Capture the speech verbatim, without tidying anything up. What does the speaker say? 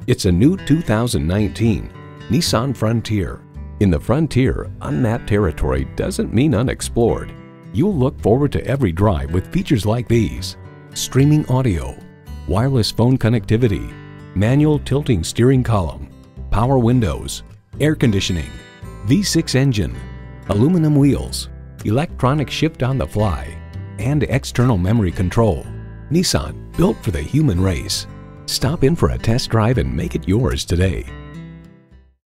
It's a new two thousand nineteen Nissan Frontier. In the Frontier, unmapped territory doesn't mean unexplored. You'll look forward to every drive with features like these: streaming audio, wireless phone connectivity, manual tilting steering column, power windows, air conditioning, V six engine, aluminum wheels, electronic shift on the fly, and external memory control. Nissan, built for the human race. Stop in for a test drive and make it yours today.